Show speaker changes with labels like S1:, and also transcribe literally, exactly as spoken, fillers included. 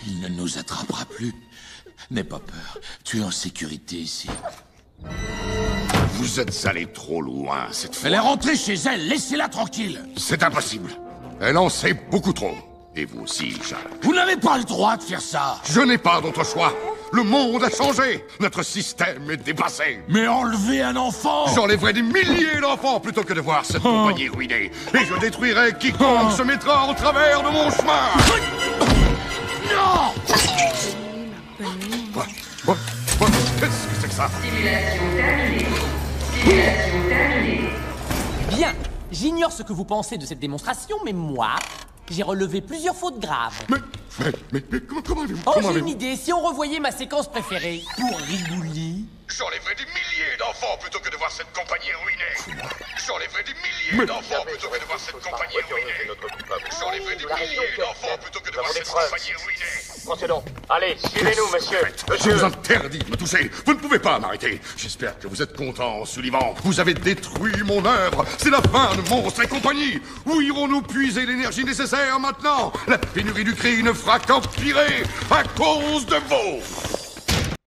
S1: Il ne nous attrapera plus. N'aie pas peur. Tu es en sécurité ici.
S2: Vous êtes allé trop loin cette fois.
S1: Elle est rentrée chez elle. Laissez-la tranquille.
S2: C'est impossible. Elle en sait beaucoup trop. Et vous aussi, Jacques.
S1: Vous n'avez pas le droit de faire ça.
S2: Je n'ai pas d'autre choix. Le monde a changé. Notre système est dépassé.
S1: Mais enlever un enfant...
S2: J'enlèverai des milliers d'enfants plutôt que de voir cette compagnie ruinée. Et je détruirai quiconque se mettra en travers de mon chemin.
S1: Non!
S2: Quoi? Quoi? Quoi? Qu'est-ce que c'est que ça?
S3: Simulation terminée. Simulation terminée.
S4: Bien, j'ignore ce que vous pensez de cette démonstration, mais moi, j'ai relevé plusieurs fautes graves.
S2: Mais, mais, mais, mais comment, comment avez-vous...
S4: Oh,
S2: comment
S4: j'ai
S2: avez-vous-
S4: une idée, si on revoyait ma séquence préférée, pour Rigouli.
S2: J'enlèverai des milliers d'enfants plutôt que de voir cette compagnie ruinée. J'enlèverai des milliers d'enfants plutôt que de voir cette compagnie ruinée. J'enlèverai des milliers d'enfants plutôt que de voir cette compagnie ruinée.
S5: Procédons. Allez, suivez-nous, monsieur.
S2: Je
S5: Monsieur.
S2: vous interdis de me toucher. Vous ne pouvez pas m'arrêter. J'espère que vous êtes content, Sullivan. Vous avez détruit mon œuvre. C'est la fin de Monstres et compagnie. Où irons-nous puiser l'énergie nécessaire maintenant? La pénurie du cri ne fera qu'empirer à cause de vous.